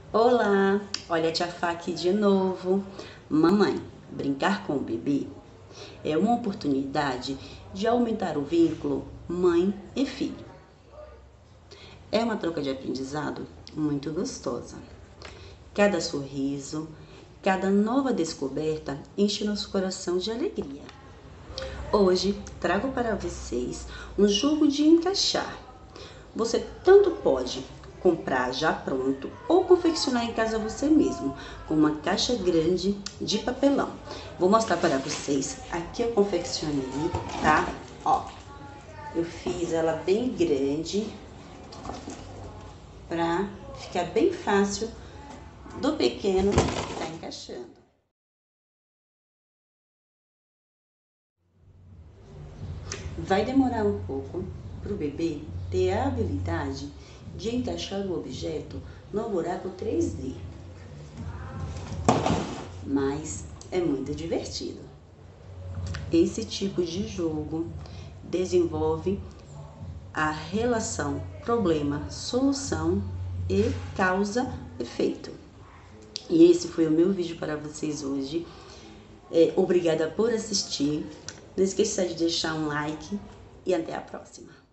Olá, olha a tia Fá aqui de novo. Mamãe, brincar com o bebê é uma oportunidade de aumentar o vínculo mãe e filho. É uma troca de aprendizado muito gostosa. Cada sorriso, cada nova descoberta enche nosso coração de alegria. Hoje trago para vocês um jogo de encaixar. Você tanto pode comprar já pronto ou confeccionar em casa você mesmo, com uma caixa grande de papelão. Vou mostrar para vocês. Aqui eu confeccionei, tá? Ó, eu fiz ela bem grande para ficar bem fácil do pequeno tá encaixando. Vai demorar um pouco para o bebê ter a habilidade de encaixar o objeto no buraco 3D, mas é muito divertido. Esse tipo de jogo desenvolve a relação problema-solução e causa-efeito. E esse foi o meu vídeo para vocês hoje. Obrigada por assistir. Não esqueça de deixar um like e até a próxima.